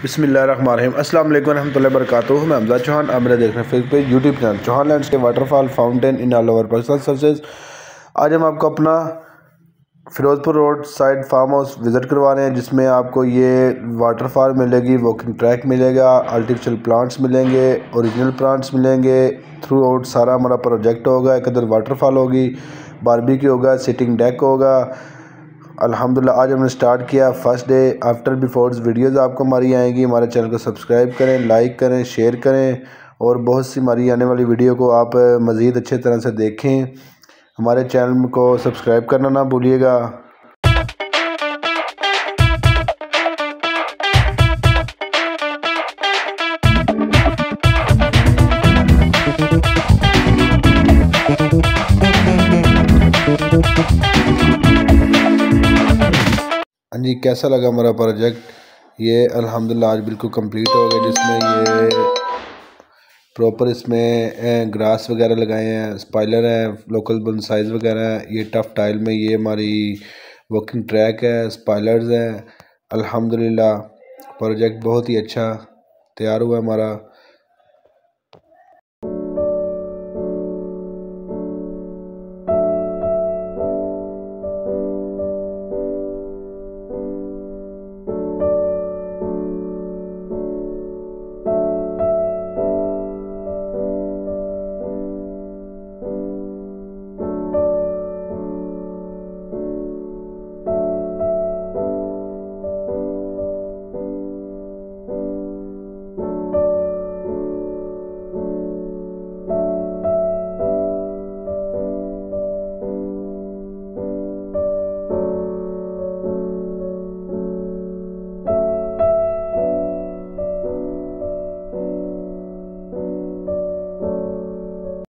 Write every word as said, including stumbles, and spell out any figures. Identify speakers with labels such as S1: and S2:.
S1: बिस्मिल्लाहिर्रहमानिर्रहीम। अस्सलाम वालेकुम रहमतुल्लाहि व बरकातुहू। मैं हमजा चौहान, आप मेरे देख रहे हैं Facebook page YouTube channel Chauhan lands के waterfall fountain in all over Pakistan services. आज हम आपको अपना Ferozepur road side farm house visit करवा रहे हैं, जिसमें आपको ये वाटरफॉल मिलेगी, वॉकिंग ट्रैक मिलेगा, आर्टिफिशियल प्लांट्स मिलेंगे, ओरिजिनल प्लांट्स मिलेंगे। थ्रू आउट सारा हमारा प्रोजेक्ट होगा। एक इधर वाटरफॉल होगी, बारबेक्यू होगा, सिटिंग डेक होगा। अल्हम्दुलिल्लाह आज हमने स्टार्ट किया first day. After before videos आपको हमारी आएंगी। हमारे चैनल को सब्सक्राइब करें, लाइक करें, शेयर करें और बहुत सी हमारी आने वाली वीडियो को आप मज़ीद अच्छे तरह से देखें। हमारे चैनल को सब्सक्राइब करना ना भूलिएगा। हाँ जी, कैसा लगा हमारा प्रोजेक्ट? ये अल्हम्दुलिल्लाह आज बिल्कुल कंप्लीट हो गया, जिसमें ये प्रॉपर इसमें ग्रास वगैरह लगाए हैं, स्पाइलर है, लोकल बोनसाइज वगैरह है। ये टफ टाइल में ये हमारी वॉकिंग ट्रैक है, स्पाइलर्स हैं। अल्हम्दुलिल्लाह प्रोजेक्ट बहुत ही अच्छा तैयार हुआ हमारा।